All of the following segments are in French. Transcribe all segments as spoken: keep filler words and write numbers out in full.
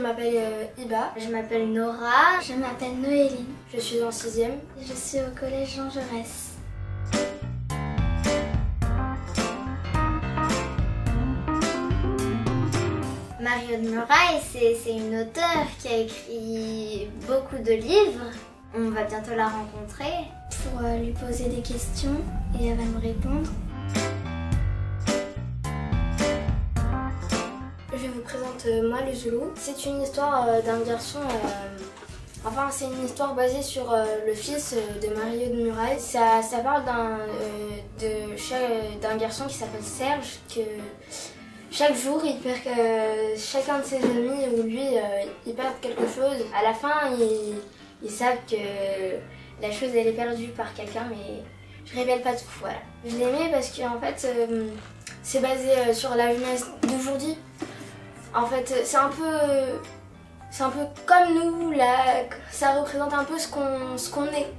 m'appelle euh, Iba. Je m'appelle Nora. Je m'appelle Noéline. Je suis en sixième. Je suis au collège Jean Jaurès. Marie-Aude Muraille, c'est une auteure qui a écrit beaucoup de livres. On va bientôt la rencontrer. Pour euh, lui poser des questions et elle va nous répondre. Je vous présente euh, moi le Zoulou. C'est une histoire euh, d'un garçon, euh, enfin c'est une histoire basée sur euh, le fils euh, de Marie-Aude Muraille. Ça, ça parle d'un euh, d'un garçon qui s'appelle Serge, que chaque jour il perd euh, chacun de ses amis ou lui euh, il perd quelque chose. À la fin ils, ils savent que la chose elle est perdue par quelqu'un, mais je révèle pas tout. Voilà. Je l'aimais parce qu'en fait euh, c'est basé euh, sur la jeunesse d'aujourd'hui. En fait, c'est un peu, c'est un peu comme nous, là, ça représente un peu ce qu'on ce qu'on est.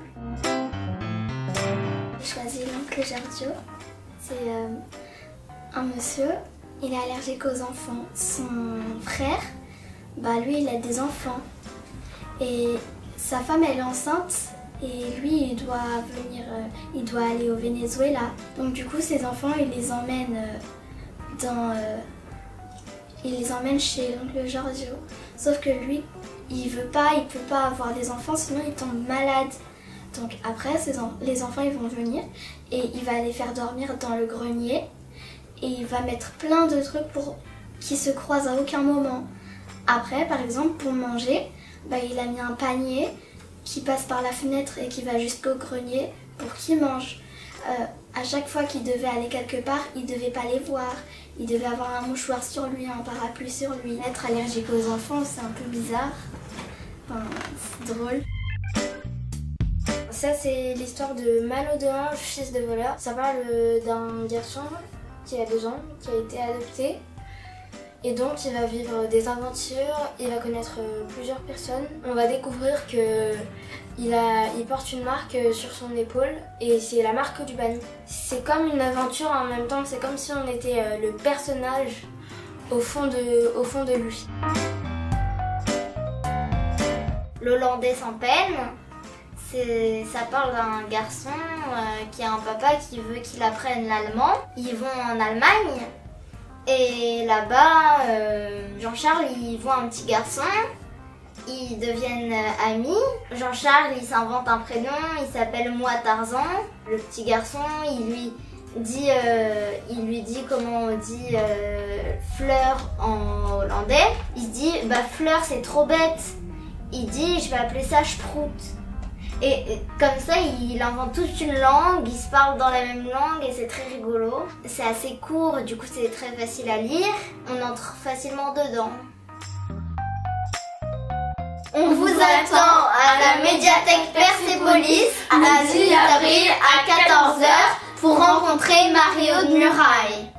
J'ai choisi l'oncle Giorgio. C'est euh, un monsieur, il est allergique aux enfants. Son frère, bah lui, il a des enfants. Et sa femme, elle est enceinte. Et lui, il doit venir, euh, il doit aller au Venezuela. Donc du coup, ses enfants, il les emmène euh, dans... Euh, Il les emmène chez l'oncle Giorgio. Sauf que lui, il veut pas, il peut pas avoir des enfants, sinon il tombe malade. Donc après, ses en les enfants ils vont venir et il va les faire dormir dans le grenier. Et il va mettre plein de trucs pour qu'ils se croisent à aucun moment. Après, par exemple, pour manger, bah, il a mis un panier qui passe par la fenêtre et qui va jusqu'au grenier pour qu'ils mangent. Euh, à chaque fois qu'il devait aller quelque part, il ne devait pas les voir. Il devait avoir un mouchoir sur lui, un parapluie sur lui. Être allergique aux enfants, c'est un peu bizarre. Enfin, c'est drôle. Ça, c'est l'histoire de Malo de Ange, fils de voleur. Ça parle d'un garçon qui a deux ans, qui a été adopté. Et donc, il va vivre des aventures, il va connaître plusieurs personnes. On va découvrir que il, a, il porte une marque sur son épaule et c'est la marque du banni. C'est comme une aventure en même temps, c'est comme si on était le personnage au fond de, au fond de lui. L'Hollandais sans peine, ça parle d'un garçon euh, qui a un papa qui veut qu'il apprenne l'allemand. Ils vont en Allemagne. Et là-bas, euh, Jean-Charles, il voit un petit garçon, ils deviennent euh, amis. Jean-Charles, il s'invente un prénom, il s'appelle Moi Tarzan. Le petit garçon, il lui dit, euh, il lui dit comment on dit euh, fleur en hollandais. Il se dit, bah fleur c'est trop bête. Il dit, je vais appeler ça Sprout. Et, et comme ça, il invente toute une langue, ils se parlent dans la même langue et c'est très rigolo. C'est assez court, du coup c'est très facile à lire. On entre facilement dedans. On vous attend à la médiathèque Persépolis à dix avril à quatorze heures pour rencontrer Marie-Aude Muraille.